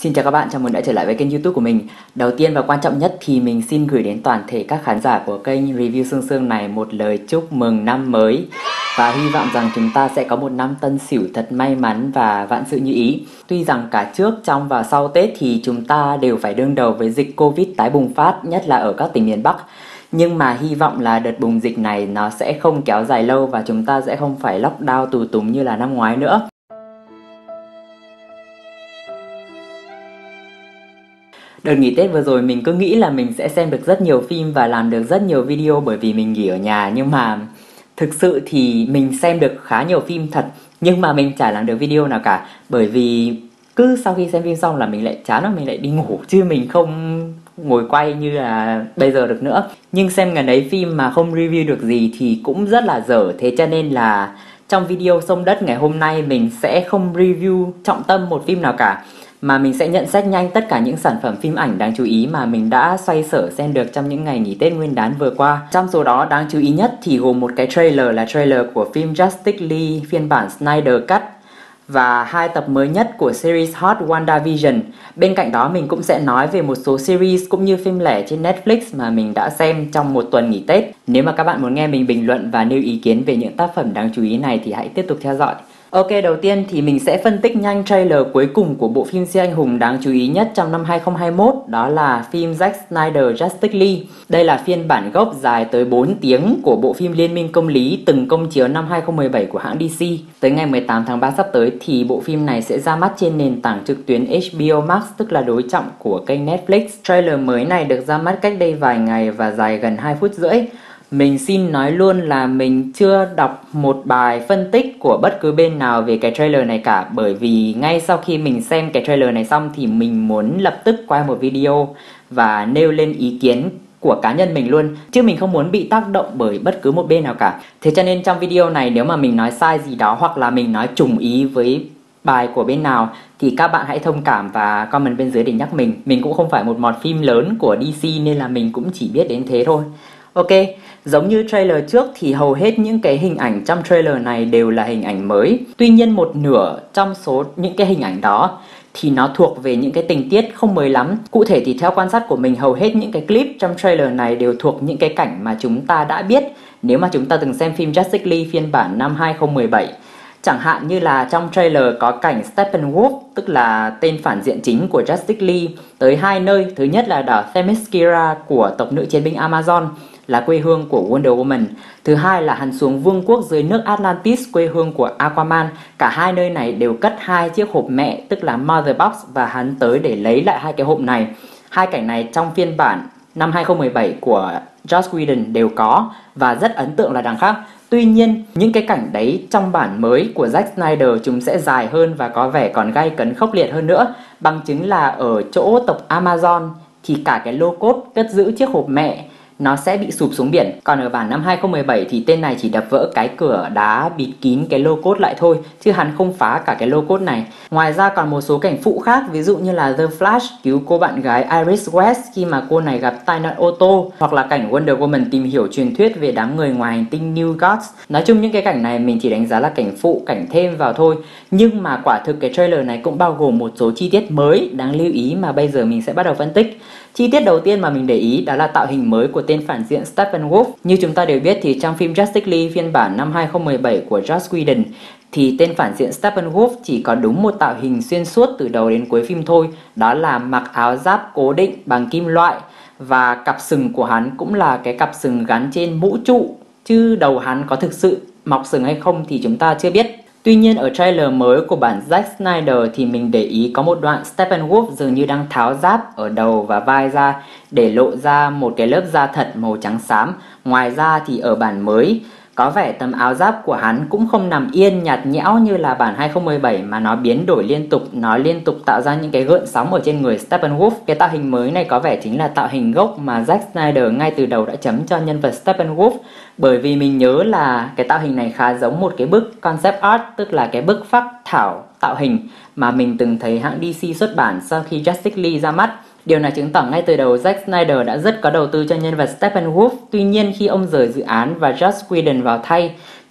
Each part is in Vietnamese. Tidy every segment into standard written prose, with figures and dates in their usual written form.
Xin chào các bạn, chào mừng đã trở lại với kênh YouTube của mình. Đầu tiên và quan trọng nhất thì mình xin gửi đến toàn thể các khán giả của kênh Review Sương Sương này một lời chúc mừng năm mới. Và hy vọng rằng chúng ta sẽ có một năm Tân Sửu thật may mắn và vạn sự như ý. Tuy rằng cả trước, trong và sau Tết thì chúng ta đều phải đương đầu với dịch Covid tái bùng phát, nhất là ở các tỉnh miền Bắc. Nhưng mà hy vọng là đợt bùng dịch này nó sẽ không kéo dài lâu và chúng ta sẽ không phải lockdown tù túng như là năm ngoái nữa. Đợt nghỉ Tết vừa rồi mình cứ nghĩ là mình sẽ xem được rất nhiều phim và làm được rất nhiều video bởi vì mình nghỉ ở nhà. Nhưng mà thực sự thì mình xem được khá nhiều phim thật, nhưng mà mình chả làm được video nào cả. Bởi vì cứ sau khi xem phim xong là mình lại chán và mình lại đi ngủ, chứ mình không ngồi quay như là bây giờ được nữa. Nhưng xem ngày ấy phim mà không review được gì thì cũng rất là dở. Thế cho nên là trong video Sông Đất ngày hôm nay mình sẽ không review trọng tâm một phim nào cả, mà mình sẽ nhận xét nhanh tất cả những sản phẩm phim ảnh đáng chú ý mà mình đã xoay sở xem được trong những ngày nghỉ Tết Nguyên đán vừa qua. Trong số đó đáng chú ý nhất thì gồm một cái trailer là trailer của phim Justice League phiên bản Snyder Cut và 2 tập mới nhất của series hot WandaVision. Bên cạnh đó mình cũng sẽ nói về một số series cũng như phim lẻ trên Netflix mà mình đã xem trong một tuần nghỉ Tết. Nếu mà các bạn muốn nghe mình bình luận và nêu ý kiến về những tác phẩm đáng chú ý này thì hãy tiếp tục theo dõi. Ok, đầu tiên thì mình sẽ phân tích nhanh trailer cuối cùng của bộ phim siêu anh hùng đáng chú ý nhất trong năm 2021, đó là phim Zack Snyder Justice League. Đây là phiên bản gốc dài tới 4 tiếng của bộ phim Liên minh công lý từng công chiếu năm 2017 của hãng DC. Tới ngày 18 tháng 3 sắp tới thì bộ phim này sẽ ra mắt trên nền tảng trực tuyến HBO Max, tức là đối trọng của kênh Netflix. Trailer mới này được ra mắt cách đây vài ngày và dài gần 2 phút rưỡi. Mình xin nói luôn là mình chưa đọc một bài phân tích của bất cứ bên nào về cái trailer này cả, bởi vì ngay sau khi mình xem cái trailer này xong thì mình muốn lập tức quay một video và nêu lên ý kiến của cá nhân mình luôn, chứ mình không muốn bị tác động bởi bất cứ một bên nào cả. Thế cho nên trong video này nếu mà mình nói sai gì đó hoặc là mình nói trùng ý với bài của bên nào thì các bạn hãy thông cảm và comment bên dưới để nhắc mình. Mình cũng không phải một mọt phim lớn của DC nên là mình cũng chỉ biết đến thế thôi. Ok, giống như trailer trước thì hầu hết những cái hình ảnh trong trailer này đều là hình ảnh mới. Tuy nhiên một nửa trong số những cái hình ảnh đó thì nó thuộc về những cái tình tiết không mới lắm. Cụ thể thì theo quan sát của mình, hầu hết những cái clip trong trailer này đều thuộc những cái cảnh mà chúng ta đã biết nếu mà chúng ta từng xem phim Justice League phiên bản năm 2017. Chẳng hạn như là trong trailer có cảnh Steppenwolf, tức là tên phản diện chính của Justice League, tới 2 nơi. Thứ nhất là đảo Themyscira của tộc nữ chiến binh Amazon, là quê hương của Wonder Woman. Thứ hai là hắn xuống vương quốc dưới nước Atlantis, quê hương của Aquaman. Cả hai nơi này đều cất 2 chiếc hộp mẹ, tức là Mother Box, và hắn tới để lấy lại 2 cái hộp này. 2 cảnh này trong phiên bản năm 2017 của Joss Whedon đều có và rất ấn tượng là đằng khác. Tuy nhiên, những cái cảnh đấy trong bản mới của Zack Snyder chúng sẽ dài hơn và có vẻ còn gay cấn khốc liệt hơn nữa. Bằng chứng là ở chỗ tộc Amazon thì cả cái lô cốt cất giữ chiếc hộp mẹ nó sẽ bị sụp xuống biển. Còn ở bản năm 2017 thì tên này chỉ đập vỡ cái cửa đá bịt kín cái lô cốt lại thôi, chứ hắn không phá cả cái lô cốt này. Ngoài ra còn một số cảnh phụ khác, ví dụ như là The Flash cứu cô bạn gái Iris West khi mà cô này gặp tai nạn ô tô, hoặc là cảnh Wonder Woman tìm hiểu truyền thuyết về đám người ngoài hành tinh New Gods. Nói chung những cái cảnh này mình chỉ đánh giá là cảnh phụ, cảnh thêm vào thôi. Nhưng mà quả thực cái trailer này cũng bao gồm một số chi tiết mới đáng lưu ý mà bây giờ mình sẽ bắt đầu phân tích. Chi tiết đầu tiên mà mình để ý đó là tạo hình mới của tên phản diện Steppenwolf. Như chúng ta đều biết thì trong phim Justice League phiên bản năm 2017 của Joss Whedon thì tên phản diện Steppenwolf chỉ có đúng một tạo hình xuyên suốt từ đầu đến cuối phim thôi, đó là mặc áo giáp cố định bằng kim loại và cặp sừng của hắn cũng là cái cặp sừng gắn trên mũ trụ, chứ đầu hắn có thực sự mọc sừng hay không thì chúng ta chưa biết. Tuy nhiên ở trailer mới của bản Zack Snyder thì mình để ý có một đoạn Steppenwolf dường như đang tháo giáp ở đầu và vai ra để lộ ra một cái lớp da thật màu trắng xám. Ngoài ra thì ở bản mới có vẻ tấm áo giáp của hắn cũng không nằm yên nhạt nhẽo như là bản 2017 mà nó biến đổi liên tục, nó liên tục tạo ra những cái gợn sóng ở trên người Steppenwolf. Cái tạo hình mới này có vẻ chính là tạo hình gốc mà Zack Snyder ngay từ đầu đã chấm cho nhân vật Steppenwolf, bởi vì mình nhớ là cái tạo hình này khá giống một cái bức concept art, tức là cái bức phác thảo tạo hình mà mình từng thấy hãng DC xuất bản sau khi Justice League ra mắt. Điều này chứng tỏ ngay từ đầu Zack Snyder đã rất có đầu tư cho nhân vật Steppenwolf. Tuy nhiên khi ông rời dự án và Joss Whedon vào thay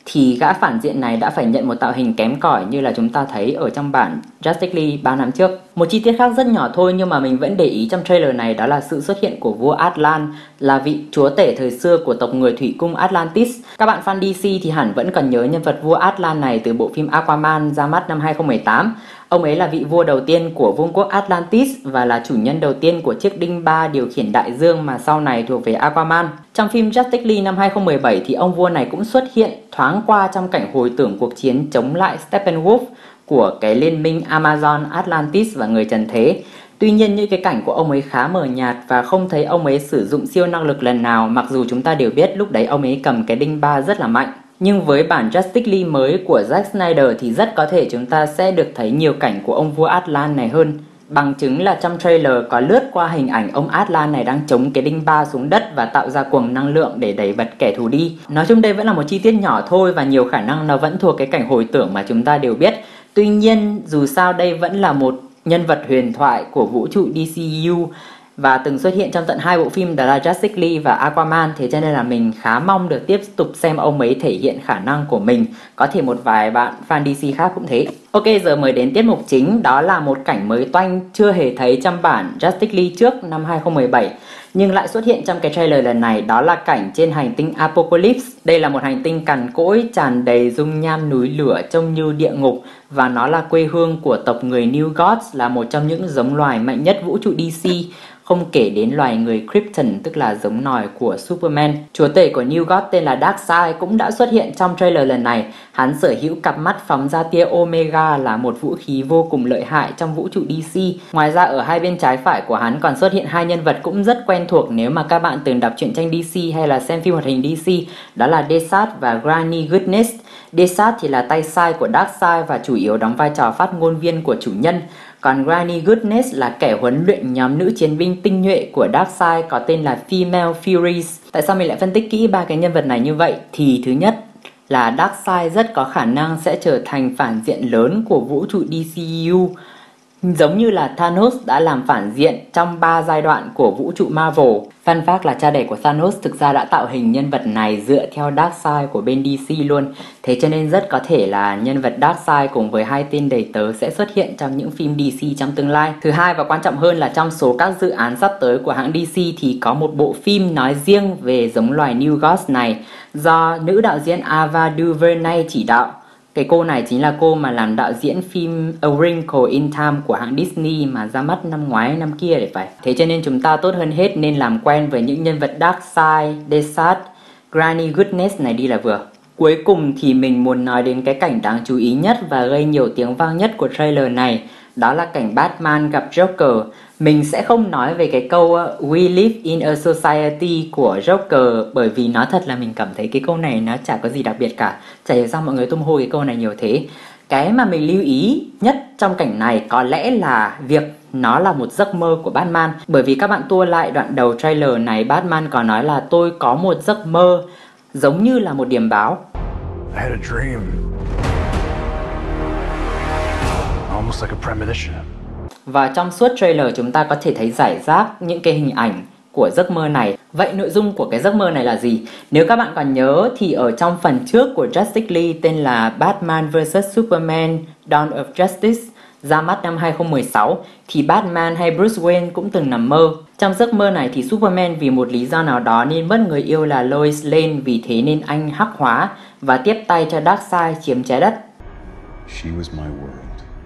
thì gã phản diện này đã phải nhận một tạo hình kém cỏi như là chúng ta thấy ở trong bản Justice League 3 năm trước. Một chi tiết khác rất nhỏ thôi nhưng mà mình vẫn để ý trong trailer này, đó là sự xuất hiện của vua Atlan, là vị chúa tể thời xưa của tộc người thủy cung Atlantis. Các bạn fan DC thì hẳn vẫn còn nhớ nhân vật vua Atlan này từ bộ phim Aquaman ra mắt năm 2018. Ông ấy là vị vua đầu tiên của vương quốc Atlantis và là chủ nhân đầu tiên của chiếc đinh ba điều khiển đại dương mà sau này thuộc về Aquaman. Trong phim Justice League năm 2017 thì ông vua này cũng xuất hiện thoáng qua trong cảnh hồi tưởng cuộc chiến chống lại Steppenwolf của cái liên minh Amazon, Atlantis và người trần thế. Tuy nhiên những cái cảnh của ông ấy khá mờ nhạt và không thấy ông ấy sử dụng siêu năng lực lần nào, mặc dù chúng ta đều biết lúc đấy ông ấy cầm cái đinh ba rất là mạnh. Nhưng với bản Justice League mới của Zack Snyder thì rất có thể chúng ta sẽ được thấy nhiều cảnh của ông vua Atlan này hơn. Bằng chứng là trong trailer có lướt qua hình ảnh ông Atlan này đang chống cái đinh ba xuống đất và tạo ra cuồng năng lượng để đẩy bật kẻ thù đi. Nói chung đây vẫn là một chi tiết nhỏ thôi và nhiều khả năng nó vẫn thuộc cái cảnh hồi tưởng mà chúng ta đều biết. Tuy nhiên dù sao đây vẫn là một nhân vật huyền thoại của vũ trụ DCU và từng xuất hiện trong tận 2 bộ phim, đó là Justice League và Aquaman. Thế cho nên là mình khá mong được tiếp tục xem ông ấy thể hiện khả năng của mình. Có thể một vài bạn fan DC khác cũng thế. Ok, giờ mới đến tiết mục chính, đó là một cảnh mới toanh chưa hề thấy trong bản Justice League trước năm 2017 nhưng lại xuất hiện trong cái trailer lần này, đó là cảnh trên hành tinh Apocalypse. Đây là một hành tinh cằn cỗi tràn đầy dung nham núi lửa trông như địa ngục và nó là quê hương của tộc người New Gods, là một trong những giống loài mạnh nhất vũ trụ DC. Không kể đến loài người Krypton, tức là giống nòi của Superman. Chúa tể của New God tên là Darkseid cũng đã xuất hiện trong trailer lần này. Hắn sở hữu cặp mắt phóng ra tia Omega, là một vũ khí vô cùng lợi hại trong vũ trụ DC. Ngoài ra ở hai bên trái phải của hắn còn xuất hiện hai nhân vật cũng rất quen thuộc nếu mà các bạn từng đọc truyện tranh DC hay là xem phim hoạt hình DC, đó là Desat và Granny Goodness. Desat thì là tay sai của Darkseid và chủ yếu đóng vai trò phát ngôn viên của chủ nhân. Còn Granny Goodness là kẻ huấn luyện nhóm nữ chiến binh tinh nhuệ của Darkseid có tên là Female Furies. Tại sao mình lại phân tích kỹ ba cái nhân vật này như vậy? Thì thứ nhất là Darkseid rất có khả năng sẽ trở thành phản diện lớn của vũ trụ DCU, giống như là Thanos đã làm phản diện trong 3 giai đoạn của vũ trụ Marvel. Fun fact là cha đẻ của Thanos thực ra đã tạo hình nhân vật này dựa theo Darkseid của bên DC luôn. Thế cho nên rất có thể là nhân vật Darkseid cùng với hai tên đầy tớ sẽ xuất hiện trong những phim DC trong tương lai. Thứ hai và quan trọng hơn là trong số các dự án sắp tới của hãng DC thì có một bộ phim nói riêng về giống loài New Gods này do nữ đạo diễn Ava DuVernay chỉ đạo. Cái cô này chính là cô mà làm đạo diễn phim A Wrinkle in Time của hãng Disney mà ra mắt năm ngoái năm kia để phải. Thế cho nên chúng ta tốt hơn hết nên làm quen với những nhân vật Darkseid, Desat, Granny Goodness này đi là vừa. Cuối cùng thì mình muốn nói đến cái cảnh đáng chú ý nhất và gây nhiều tiếng vang nhất của trailer này, đó là cảnh Batman gặp Joker. Mình sẽ không nói về cái câu We live in a society của Joker, bởi vì nói thật là mình cảm thấy cái câu này nó chả có gì đặc biệt cả. Chả hiểu sao mọi người tung hô cái câu này nhiều thế. Cái mà mình lưu ý nhất trong cảnh này có lẽ là việc nó là một giấc mơ của Batman. Bởi vì các bạn tua lại đoạn đầu trailer này, Batman có nói là tôi có một giấc mơ, giống như là một điềm báo. I had a dream. Almost like a premonition. Và trong suốt trailer chúng ta có thể thấy rải rác những cái hình ảnh của giấc mơ này. Vậy nội dung của cái giấc mơ này là gì? Nếu các bạn còn nhớ thì ở trong phần trước của Justice League tên là Batman vs Superman Dawn of Justice ra mắt năm 2016 thì Batman hay Bruce Wayne cũng từng nằm mơ. Trong giấc mơ này thì Superman vì một lý do nào đó nên mất người yêu là Lois Lane, vì thế nên anh hắc hóa và tiếp tay cho Darkseid chiếm trái đất. She was my world.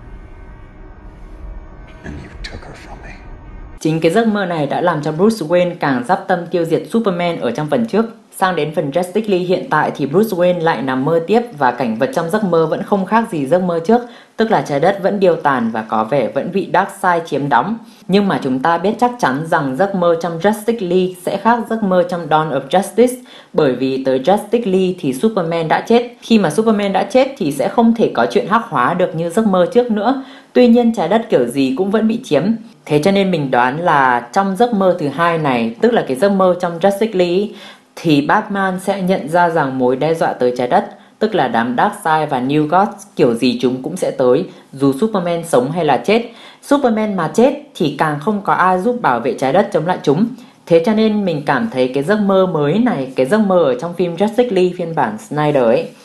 And you took her from me. Chính cái giấc mơ này đã làm cho Bruce Wayne càng dắp tâm tiêu diệt Superman ở trong phần trước. Sang đến phần Justice League hiện tại thì Bruce Wayne lại nằm mơ tiếp và cảnh vật trong giấc mơ vẫn không khác gì giấc mơ trước, tức là trái đất vẫn điêu tàn và có vẻ vẫn bị Darkseid chiếm đóng. Nhưng mà chúng ta biết chắc chắn rằng giấc mơ trong Justice League sẽ khác giấc mơ trong Dawn of Justice, bởi vì tới Justice League thì Superman đã chết. Khi mà Superman đã chết thì sẽ không thể có chuyện hắc hóa được như giấc mơ trước nữa. Tuy nhiên trái đất kiểu gì cũng vẫn bị chiếm. Thế cho nên mình đoán là trong giấc mơ thứ hai này, tức là cái giấc mơ trong Justice League, thì Batman sẽ nhận ra rằng mối đe dọa tới trái đất, tức là đám Darkseid và New Gods kiểu gì chúng cũng sẽ tới, dù Superman sống hay là chết. Superman mà chết thì càng không có ai giúp bảo vệ trái đất chống lại chúng. Thế cho nên mình cảm thấy cái giấc mơ mới này, cái giấc mơ ở trong phim Justice League phiên bản Snyder ấy,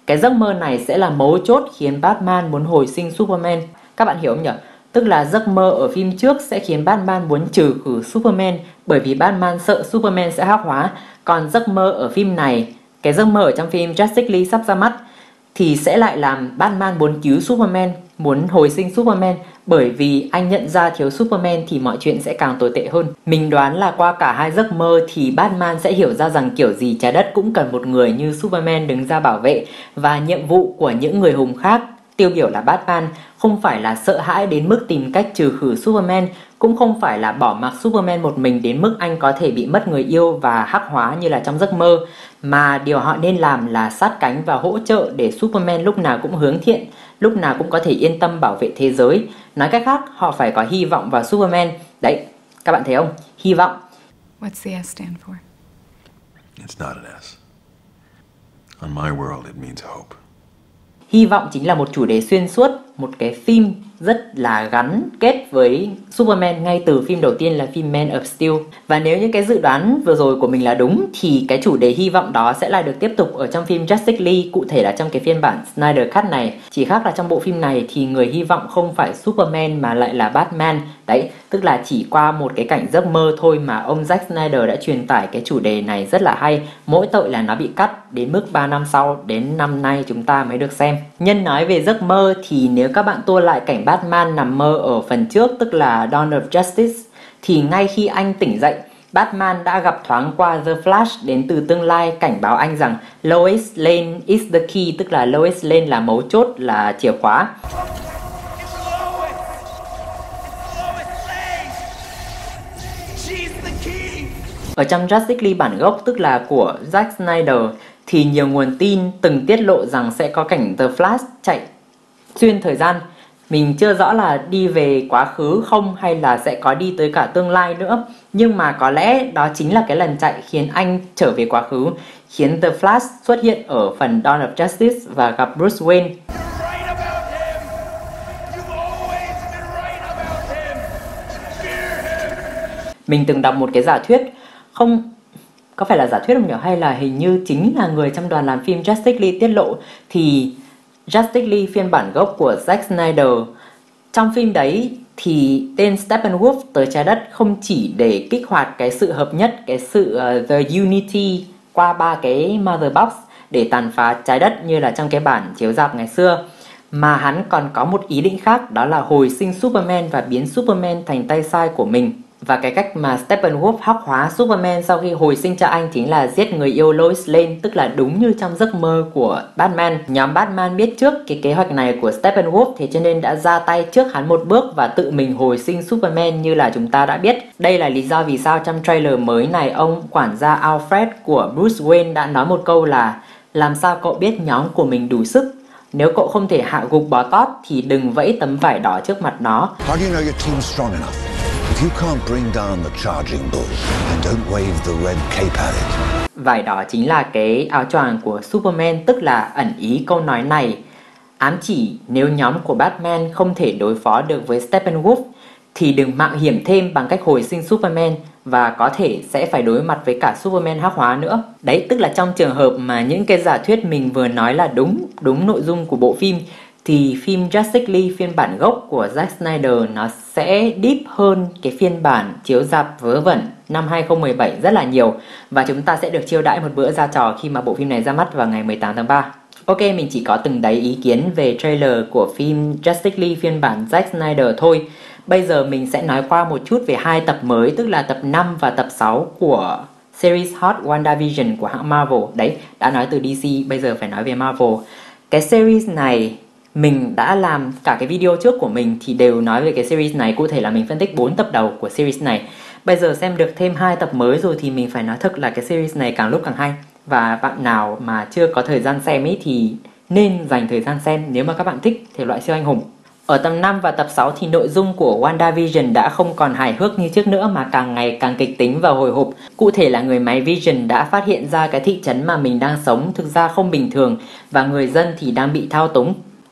Cái giấc mơ này sẽ là mấu chốt khiến Batman muốn hồi sinh Superman. Các bạn hiểu không nhỉ? Tức là giấc mơ ở phim trước sẽ khiến Batman muốn trừ khử Superman bởi vì Batman sợ Superman sẽ hắc hóa. Còn giấc mơ ở phim này, cái giấc mơ ở trong phim Justice League sắp ra mắt thì sẽ lại làm Batman muốn cứu Superman, muốn hồi sinh Superman bởi vì anh nhận ra thiếu Superman thì mọi chuyện sẽ càng tồi tệ hơn. Mình đoán là qua cả hai giấc mơ thì Batman sẽ hiểu ra rằng kiểu gì trái đất cũng cần một người như Superman đứng ra bảo vệ, và nhiệm vụ của những người hùng khác, tiêu biểu là Batman, không phải là sợ hãi đến mức tìm cách trừ khử Superman, cũng không phải là bỏ mặc Superman một mình đến mức anh có thể bị mất người yêu và hắc hóa như là trong giấc mơ, mà điều họ nên làm là sát cánh và hỗ trợ để Superman lúc nào cũng hướng thiện, lúc nào cũng có thể yên tâm bảo vệ thế giới. Nói cách khác, họ phải có hy vọng vào Superman. Đấy, các bạn thấy không? Hy vọng. What's the S stand for? It's not an S. On my world, it means hope. Hy vọng chính là một chủ đề xuyên suốt, một cái phim rất là gắn kết với Superman ngay từ phim đầu tiên là phim Man of Steel. Và nếu những cái dự đoán vừa rồi của mình là đúng thì cái chủ đề hy vọng đó sẽ lại được tiếp tục ở trong phim Justice League, cụ thể là trong cái phiên bản Snyder Cut này. Chỉ khác là trong bộ phim này thì người hy vọng không phải Superman mà lại là Batman. Đấy, tức là chỉ qua một cái cảnh giấc mơ thôi mà ông Zack Snyder đã truyền tải cái chủ đề này rất là hay. Mỗi tội là nó bị cắt đến mức 3 năm sau, đến năm nay chúng ta mới được xem. Nhân nói về giấc mơ thì nếu các bạn tua lại cảnh Batman nằm mơ ở phần trước, tức là Dawn of Justice, thì ngay khi anh tỉnh dậy, Batman đã gặp thoáng qua The Flash đến từ tương lai cảnh báo anh rằng Lois Lane is the key, tức là Lois Lane là mấu chốt, là chìa khóa. Ở trong Justice League bản gốc, tức là của Zack Snyder, thì nhiều nguồn tin từng tiết lộ rằng sẽ có cảnh The Flash chạy xuyên thời gian. Mình chưa rõ là đi về quá khứ không hay là sẽ có đi tới cả tương lai nữa. Nhưng mà có lẽ đó chính là cái lần chạy khiến anh trở về quá khứ, khiến The Flash xuất hiện ở phần Dawn of Justice và gặp Bruce Wayne. Mình từng đọc một cái giả thuyết, không có phải là giả thuyết không nhỉ, hay là hình như chính là người trong đoàn làm phim Justice League tiết lộ, thì Justice League phiên bản gốc của Zack Snyder, trong phim đấy thì tên Steppenwolf tới trái đất không chỉ để kích hoạt cái sự hợp nhất, cái sự The Unity qua 3 cái Mother Box để tàn phá trái đất như là trong cái bản chiếu rạp ngày xưa, mà hắn còn có một ý định khác, đó là hồi sinh Superman và biến Superman thành tay sai của mình. Và cái cách mà Steppenwolf hắc hóa Superman sau khi hồi sinh cho anh chính là giết người yêu Lois Lane, tức là đúng như trong giấc mơ của Batman. Nhóm Batman biết trước cái kế hoạch này của Steppenwolf, thế cho nên đã ra tay trước hắn một bước và tự mình hồi sinh Superman như là chúng ta đã biết. Đây là lý do vì sao trong trailer mới này, ông quản gia Alfred của Bruce Wayne đã nói một câu là: làm sao cậu biết nhóm của mình đủ sức? Nếu cậu không thể hạ gục bó tót thì đừng vẫy tấm vải đỏ trước mặt nó. How do you know your team's strong enough? If you can't bring down the charging bull, and don't wave the red cape at it. Vải đỏ chính là cái áo choàng của Superman, tức là ẩn ý câu nói này ám chỉ nếu nhóm của Batman không thể đối phó được với Steppenwolf thì đừng mạo hiểm thêm bằng cách hồi sinh Superman, và có thể sẽ phải đối mặt với cả Superman hắc hóa nữa. Đấy, tức là trong trường hợp mà những cái giả thuyết mình vừa nói là đúng nội dung của bộ phim, thì phim Justice League phiên bản gốc của Zack Snyder nó sẽ deep hơn cái phiên bản chiếu rạp vớ vẩn năm 2017 rất là nhiều, và chúng ta sẽ được chiêu đãi một bữa ra trò khi mà bộ phim này ra mắt vào ngày 18 tháng 3. Ok, mình chỉ có từng đấy ý kiến về trailer của phim Justice League phiên bản Zack Snyder thôi. Bây giờ mình sẽ nói qua một chút về hai tập mới, tức là tập 5 và tập 6 của series hot WandaVision của hãng Marvel. Đấy, đã nói từ DC, bây giờ phải nói về Marvel. Cái series này mình đã làm cả cái video trước của mình thì đều nói về cái series này, cụ thể là mình phân tích 4 tập đầu của series này. Bây giờ xem được thêm 2 tập mới rồi thì mình phải nói thật là cái series này càng lúc càng hay. Và bạn nào mà chưa có thời gian xem ý thì nên dành thời gian xem nếu mà các bạn thích thể loại siêu anh hùng. Ở tập 5 và tập 6 thì nội dung của WandaVision đã không còn hài hước như trước nữa mà càng ngày càng kịch tính và hồi hộp. Cụ thể là người máy Vision đã phát hiện ra cái thị trấn mà mình đang sống thực ra không bình thường và người dân thì đang bị thao túng.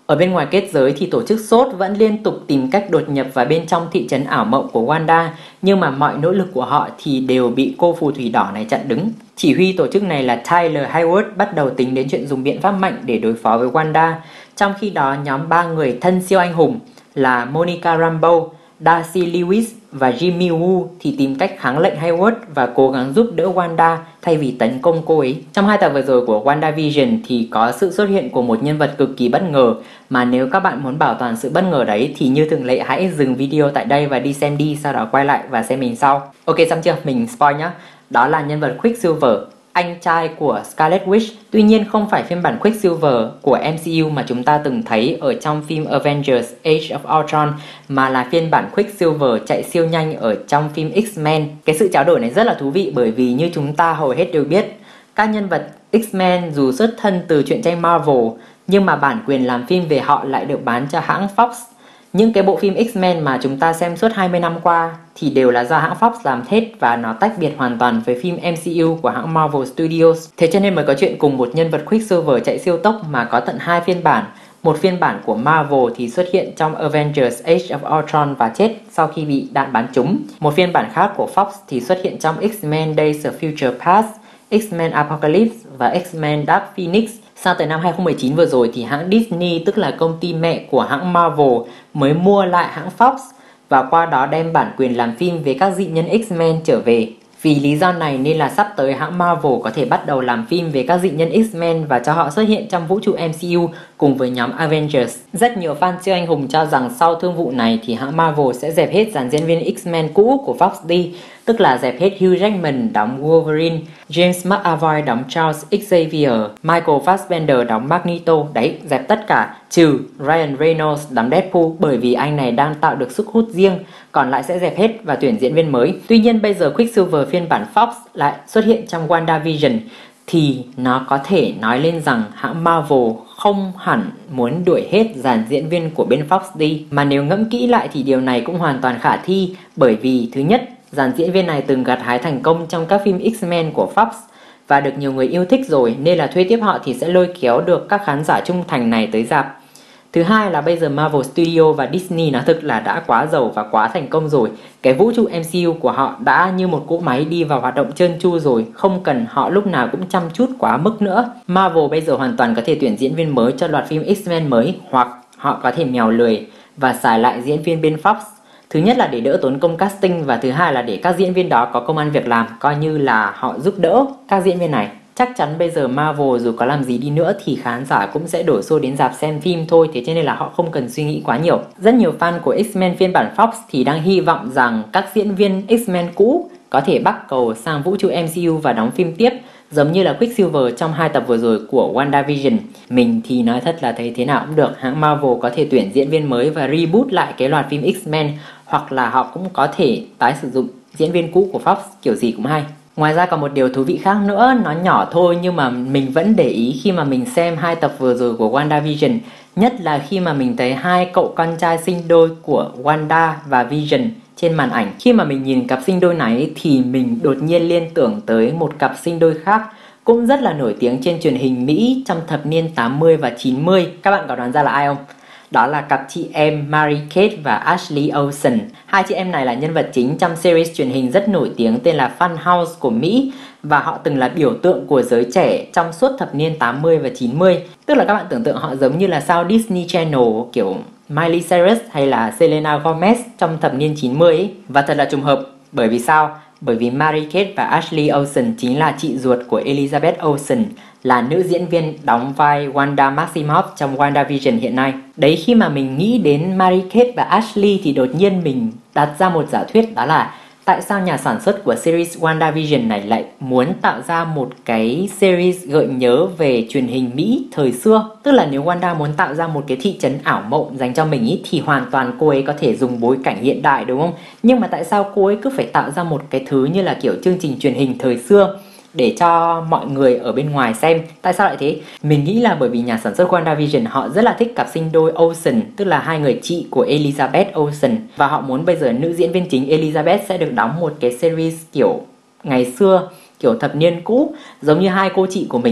Ở bên ngoài kết giới thì tổ chức SWORD vẫn liên tục tìm cách đột nhập vào bên trong thị trấn ảo mộng của Wanda, nhưng mà mọi nỗ lực của họ thì đều bị cô phù thủy đỏ này chặn đứng. Chỉ huy tổ chức này là Tyler Hayward bắt đầu tính đến chuyện dùng biện pháp mạnh để đối phó với Wanda. Trong khi đó, nhóm 3 người thân siêu anh hùng là Monica Rambeau, Darcy Lewis và Jimmy Woo thì tìm cách kháng lệnh Hayward và cố gắng giúp đỡ Wanda thay vì tấn công cô ấy. Trong 2 tập vừa rồi của WandaVision thì có sự xuất hiện của một nhân vật cực kỳ bất ngờ, mà nếu các bạn muốn bảo toàn sự bất ngờ đấy thì như thường lệ hãy dừng video tại đây và đi xem đi, sau đó quay lại và xem mình sau. Ok, xong chưa? Mình spoil nhá. Đó là nhân vật Quicksilver, anh trai của Scarlet Witch. Tuy nhiên không phải phiên bản Quicksilver của MCU mà chúng ta từng thấy ở trong phim Avengers Age of Ultron, mà là phiên bản Quicksilver chạy siêu nhanh ở trong phim X-Men. Cái sự trao đổi này rất là thú vị bởi vì như chúng ta hầu hết đều biết, các nhân vật X-Men dù xuất thân từ truyện tranh Marvel nhưng mà bản quyền làm phim về họ lại được bán cho hãng Fox. Những cái bộ phim X-Men mà chúng ta xem suốt 20 năm qua thì đều là do hãng Fox làm hết và nó tách biệt hoàn toàn với phim MCU của hãng Marvel Studios. Thế cho nên mới có chuyện cùng một nhân vật Quicksilver chạy siêu tốc mà có tận 2 phiên bản. Một phiên bản của Marvel thì xuất hiện trong Avengers Age of Ultron và chết sau khi bị đạn bắn trúng. Một phiên bản khác của Fox thì xuất hiện trong X-Men Days of Future Past, X-Men Apocalypse và X-Men Dark Phoenix. Sang tới năm 2019 vừa rồi thì hãng Disney, tức là công ty mẹ của hãng Marvel, mới mua lại hãng Fox và qua đó đem bản quyền làm phim về các dị nhân X-Men trở về. Vì lý do này nên là sắp tới hãng Marvel có thể bắt đầu làm phim về các dị nhân X-Men và cho họ xuất hiện trong vũ trụ MCU cùng với nhóm Avengers. Rất nhiều fan siêu anh hùng cho rằng sau thương vụ này thì hãng Marvel sẽ dẹp hết dàn diễn viên X-Men cũ của Fox đi, tức là dẹp hết Hugh Jackman đóng Wolverine, James McAvoy đóng Charles Xavier, Michael Fassbender đóng Magneto, đấy, dẹp tất cả, trừ Ryan Reynolds đóng Deadpool bởi vì anh này đang tạo được sức hút riêng, còn lại sẽ dẹp hết và tuyển diễn viên mới. Tuy nhiên bây giờ Quicksilver phiên bản Fox lại xuất hiện trong WandaVision thì nó có thể nói lên rằng hãng Marvel không hẳn muốn đuổi hết dàn diễn viên của bên Fox đi, mà nếu ngẫm kỹ lại thì điều này cũng hoàn toàn khả thi, bởi vì thứ nhất, dàn diễn viên này từng gặt hái thành công trong các phim X-Men của Fox và được nhiều người yêu thích rồi, nên là thuê tiếp họ thì sẽ lôi kéo được các khán giả trung thành này tới rạp. Thứ hai là bây giờ Marvel Studio và Disney nó thực là đã quá giàu và quá thành công rồi. Cái vũ trụ MCU của họ đã như một cỗ máy đi vào hoạt động trơn tru rồi, không cần họ lúc nào cũng chăm chút quá mức nữa. Marvel bây giờ hoàn toàn có thể tuyển diễn viên mới cho loạt phim X-Men mới, hoặc họ có thể mèo lười và xài lại diễn viên bên Fox. Thứ nhất là để đỡ tốn công casting và thứ hai là để các diễn viên đó có công ăn việc làm, coi như là họ giúp đỡ các diễn viên này. Chắc chắn bây giờ Marvel dù có làm gì đi nữa thì khán giả cũng sẽ đổ xô đến rạp xem phim thôi, thế cho nên là họ không cần suy nghĩ quá nhiều. Rất nhiều fan của X-Men phiên bản Fox thì đang hy vọng rằng các diễn viên X-Men cũ có thể bắt cầu sang vũ trụ MCU và đóng phim tiếp, giống như là Quicksilver trong 2 tập vừa rồi của WandaVision. Mình thì nói thật là thấy thế nào cũng được, hãng Marvel có thể tuyển diễn viên mới và reboot lại cái loạt phim X-Men, hoặc là họ cũng có thể tái sử dụng diễn viên cũ của Fox, kiểu gì cũng hay. Ngoài ra còn một điều thú vị khác nữa, nó nhỏ thôi nhưng mà mình vẫn để ý khi mà mình xem 2 tập vừa rồi của WandaVision, nhất là khi mà mình thấy 2 cậu con trai sinh đôi của Wanda và Vision trên màn ảnh. Khi mà mình nhìn cặp sinh đôi này thì mình đột nhiên liên tưởng tới một cặp sinh đôi khác cũng rất là nổi tiếng trên truyền hình Mỹ trong thập niên 80 và 90. Các bạn có đoán ra là ai không? Đó là cặp chị em Mary-Kate và Ashley Olsen. Hai chị em này là nhân vật chính trong series truyền hình rất nổi tiếng tên là Funhouse của Mỹ, và họ từng là biểu tượng của giới trẻ trong suốt thập niên 80 và 90. Tức là các bạn tưởng tượng họ giống như là sao Disney Channel, kiểu Miley Cyrus hay là Selena Gomez trong thập niên 90 ấy. Và thật là trùng hợp, bởi vì sao? Bởi vì Mary-Kate và Ashley Olsen chính là chị ruột của Elizabeth Olsen, là nữ diễn viên đóng vai Wanda Maximoff trong WandaVision hiện nay. Đấy, khi mà mình nghĩ đến Mary-Kate và Ashley thì đột nhiên mình đặt ra một giả thuyết, đó là tại sao nhà sản xuất của series WandaVision này lại muốn tạo ra một cái series gợi nhớ về truyền hình Mỹ thời xưa. Tức là nếu Wanda muốn tạo ra một cái thị trấn ảo mộng dành cho mình ý, thì hoàn toàn cô ấy có thể dùng bối cảnh hiện đại, đúng không? Nhưng mà tại sao cô ấy cứ phải tạo ra một cái thứ như là kiểu chương trình truyền hình thời xưa để cho mọi người ở bên ngoài xem? Tại sao lại thế? Mình nghĩ là bởi vì nhà sản xuất WandaVision họ rất là thích cặp sinh đôi Olsen, tức là hai người chị của Elizabeth Olsen, và họ muốn bây giờ nữ diễn viên chính Elizabeth sẽ được đóng một cái series kiểu ngày xưa, kiểu thập niên cũ, giống như hai cô chị của mình.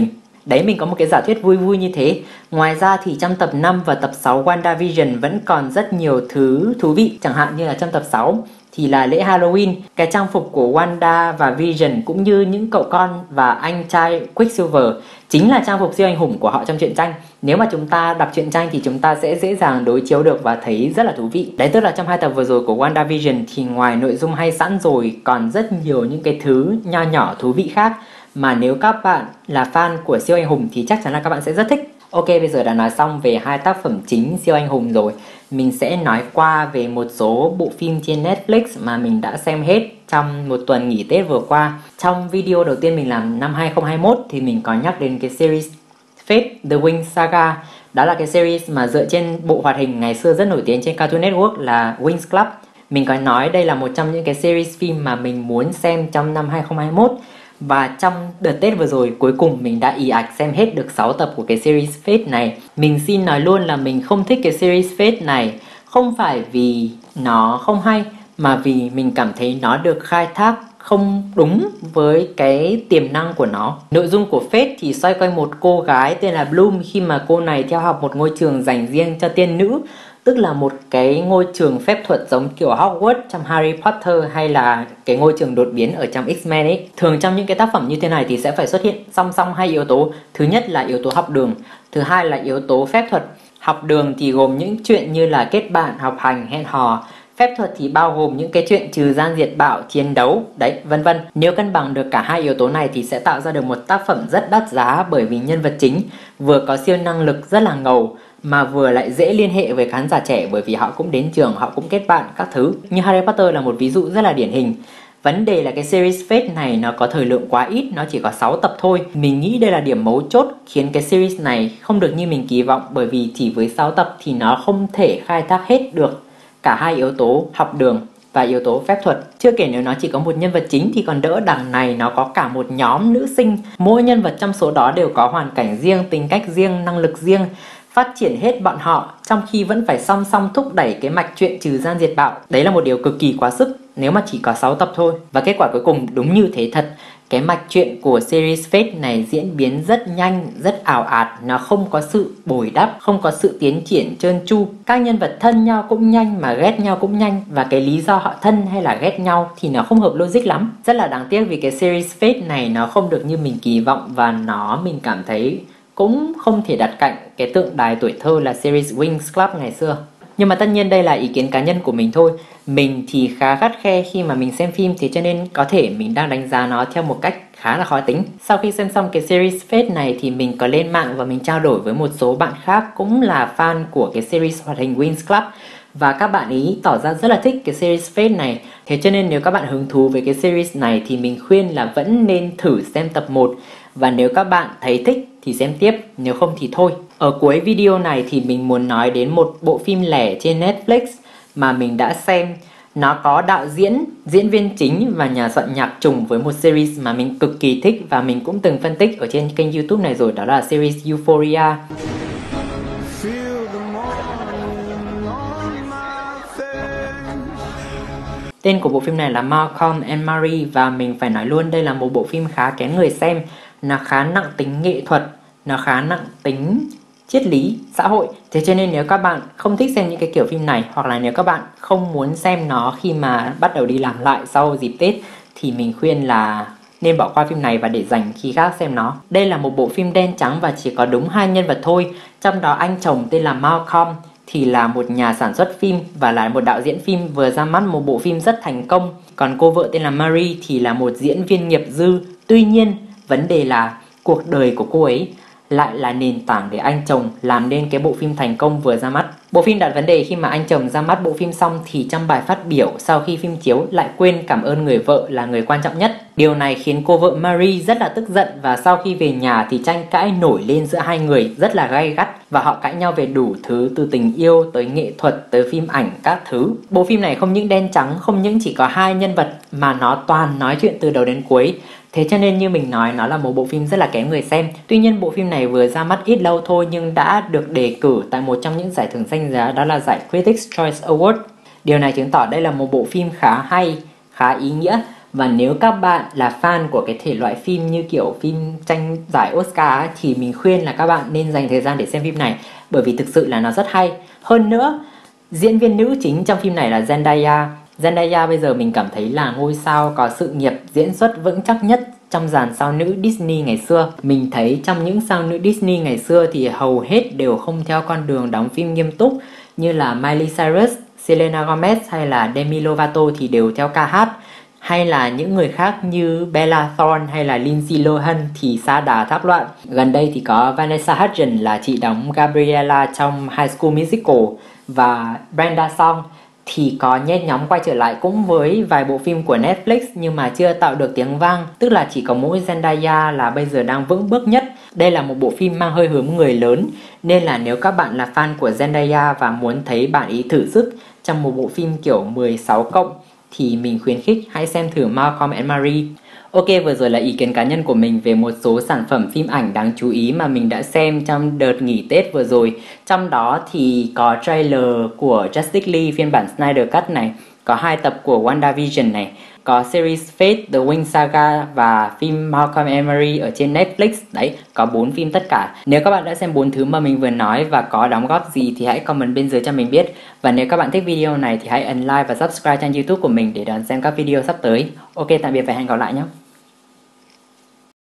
Đấy, mình có một cái giả thuyết vui vui như thế. Ngoài ra thì trong tập 5 và tập 6 WandaVision vẫn còn rất nhiều thứ thú vị. Chẳng hạn như là trong tập 6 thì là lễ Halloween, cái trang phục của Wanda và Vision cũng như những cậu con và anh trai Quicksilver chính là trang phục siêu anh hùng của họ trong truyện tranh. Nếu mà chúng ta đọc truyện tranh thì chúng ta sẽ dễ dàng đối chiếu được và thấy rất là thú vị. Đấy, tức là trong 2 tập vừa rồi của WandaVision thì ngoài nội dung hay sẵn rồi còn rất nhiều những cái thứ nho nhỏ thú vị khác mà nếu các bạn là fan của siêu anh hùng thì chắc chắn là các bạn sẽ rất thích. Ok, bây giờ đã nói xong về 2 tác phẩm chính siêu anh hùng rồi, mình sẽ nói qua về một số bộ phim trên Netflix mà mình đã xem hết trong một tuần nghỉ Tết vừa qua. Trong video đầu tiên mình làm năm 2021 thì mình có nhắc đến cái series Fate The Wings Saga. Đó là cái series mà dựa trên bộ hoạt hình ngày xưa rất nổi tiếng trên Cartoon Network là Winx Club. Mình có nói đây là một trong những cái series phim mà mình muốn xem trong năm 2021. Và trong đợt Tết vừa rồi, cuối cùng mình đã ì ạch xem hết được 6 tập của cái series Fate này. Mình xin nói luôn là mình không thích cái series Fate này, không phải vì nó không hay, mà vì mình cảm thấy nó được khai thác không đúng với cái tiềm năng của nó. Nội dung của Fate thì xoay quanh một cô gái tên là Bloom khi mà cô này theo học một ngôi trường dành riêng cho tiên nữ, tức là một cái ngôi trường phép thuật giống kiểu Hogwarts trong Harry Potter hay là cái ngôi trường đột biến ở trong X-Men ấy. Thường trong những cái tác phẩm như thế này thì sẽ phải xuất hiện song song hai yếu tố. Thứ nhất là yếu tố học đường, thứ hai là yếu tố phép thuật. Học đường thì gồm những chuyện như là kết bạn, học hành, hẹn hò. Phép thuật thì bao gồm những cái chuyện trừ gian diệt bạo, chiến đấu, đấy, vân vân. Nếu cân bằng được cả hai yếu tố này thì sẽ tạo ra được một tác phẩm rất đắt giá, bởi vì nhân vật chính vừa có siêu năng lực rất là ngầu mà vừa lại dễ liên hệ với khán giả trẻ, bởi vì họ cũng đến trường, họ cũng kết bạn các thứ. Như Harry Potter là một ví dụ rất là điển hình. Vấn đề là cái series Fate này nó có thời lượng quá ít, nó chỉ có 6 tập thôi. Mình nghĩ đây là điểm mấu chốt khiến cái series này không được như mình kỳ vọng, bởi vì chỉ với 6 tập thì nó không thể khai thác hết được cả hai yếu tố học đường và yếu tố phép thuật. Chưa kể nếu nó chỉ có một nhân vật chính thì còn đỡ, đằng này nó có cả một nhóm nữ sinh. Mỗi nhân vật trong số đó đều có hoàn cảnh riêng, tính cách riêng, năng lực riêng. Phát triển hết bọn họ trong khi vẫn phải song song thúc đẩy cái mạch truyện trừ gian diệt bạo. Đấy là một điều cực kỳ quá sức nếu mà chỉ có 6 tập thôi. Và kết quả cuối cùng đúng như thế thật. Cái mạch truyện của series Fate này diễn biến rất nhanh, rất ảo ạt. Nó không có sự bồi đắp, không có sự tiến triển trơn tru. Các nhân vật thân nhau cũng nhanh mà ghét nhau cũng nhanh. Và cái lý do họ thân hay là ghét nhau thì nó không hợp logic lắm. Rất là đáng tiếc vì cái series Fate này nó không được như mình kỳ vọng. Và mình cảm thấy cũng không thể đặt cạnh cái tượng đài tuổi thơ là series Winx Club ngày xưa. Nhưng mà tất nhiên đây là ý kiến cá nhân của mình thôi. Mình thì khá khắt khe khi mà mình xem phim, thế cho nên có thể mình đang đánh giá nó theo một cách khá là khó tính. Sau khi xem xong cái series Fate này thì mình có lên mạng và mình trao đổi với một số bạn khác cũng là fan của cái series hoạt hình Winx Club. Và các bạn ý tỏ ra rất là thích cái series Fate này. Thế cho nên nếu các bạn hứng thú với cái series này thì mình khuyên là vẫn nên thử xem tập 1. Và nếu các bạn thấy thích thì xem tiếp, nếu không thì thôi. Ở cuối video này thì mình muốn nói đến một bộ phim lẻ trên Netflix mà mình đã xem. Nó có đạo diễn, diễn viên chính và nhà soạn nhạc trùng với một series mà mình cực kỳ thích và mình cũng từng phân tích ở trên kênh YouTube này rồi, đó là series Euphoria. Tên của bộ phim này là Malcolm and Marie và mình phải nói luôn đây là một bộ phim khá kén người xem. Nó khá nặng tính nghệ thuật, nó khá nặng tính triết lý, xã hội. Thế cho nên nếu các bạn không thích xem những cái kiểu phim này, hoặc là nếu các bạn không muốn xem nó khi mà bắt đầu đi làm lại sau dịp Tết, thì mình khuyên là nên bỏ qua phim này và để dành khi khác xem nó. Đây là một bộ phim đen trắng và chỉ có đúng 2 nhân vật thôi. Trong đó anh chồng tên là Malcolm thì là một nhà sản xuất phim và là một đạo diễn phim vừa ra mắt một bộ phim rất thành công. Còn cô vợ tên là Marie thì là một diễn viên nghiệp dư. Tuy nhiên, vấn đề là cuộc đời của cô ấy lại là nền tảng để anh chồng làm nên cái bộ phim thành công vừa ra mắt. Bộ phim đặt vấn đề khi mà anh chồng ra mắt bộ phim xong thì trong bài phát biểu sau khi phim chiếu lại quên cảm ơn người vợ là người quan trọng nhất. Điều này khiến cô vợ Marie rất là tức giận và sau khi về nhà thì tranh cãi nổi lên giữa hai người rất là gay gắt và họ cãi nhau về đủ thứ, từ tình yêu tới nghệ thuật tới phim ảnh các thứ. Bộ phim này không những đen trắng, không những chỉ có 2 nhân vật mà nó toàn nói chuyện từ đầu đến cuối. Thế cho nên như mình nói, nó là một bộ phim rất là kén người xem. Tuy nhiên bộ phim này vừa ra mắt ít lâu thôi nhưng đã được đề cử tại một trong những giải thưởng danh giá, đó là giải Critics' Choice Award. Điều này chứng tỏ đây là một bộ phim khá hay, khá ý nghĩa Và nếu các bạn là fan của cái thể loại phim như kiểu phim tranh giải Oscar ấy, thì mình khuyên là các bạn nên dành thời gian để xem phim này, bởi vì thực sự là nó rất hay. Hơn nữa, diễn viên nữ chính trong phim này là Zendaya. Zendaya bây giờ mình cảm thấy là ngôi sao có sự nghiệp diễn xuất vững chắc nhất trong dàn sao nữ Disney ngày xưa. Mình thấy trong những sao nữ Disney ngày xưa thì hầu hết đều không theo con đường đóng phim nghiêm túc, như là Miley Cyrus, Selena Gomez hay là Demi Lovato thì đều theo ca hát, hay là những người khác như Bella Thorne hay là Lindsay Lohan thì sa đà thác loạn. Gần đây thì có Vanessa Hudgens là chị đóng Gabriella trong High School Musical, và Brenda Song thì có nhen nhóm quay trở lại cũng với vài bộ phim của Netflix nhưng mà chưa tạo được tiếng vang, tức là chỉ có mỗi Zendaya là bây giờ đang vững bước nhất. Đây là một bộ phim mang hơi hướng người lớn, nên là nếu các bạn là fan của Zendaya và muốn thấy bạn ý thử sức trong một bộ phim kiểu 16+ thì mình khuyến khích hãy xem thử Malcolm and Marie. Ok, vừa rồi là ý kiến cá nhân của mình về một số sản phẩm phim ảnh đáng chú ý mà mình đã xem trong đợt nghỉ Tết vừa rồi. Trong đó thì có trailer của Justice League phiên bản Snyder Cut này, có 2 tập của WandaVision này, có series Fate, The Wing Saga và phim Malcolm and Marie ở trên Netflix. Đấy, có 4 phim tất cả. Nếu các bạn đã xem 4 thứ mà mình vừa nói và có đóng góp gì thì hãy comment bên dưới cho mình biết. Và nếu các bạn thích video này thì hãy ấn like và subscribe kênh YouTube của mình để đón xem các video sắp tới. Ok, tạm biệt và hẹn gặp lại nhé.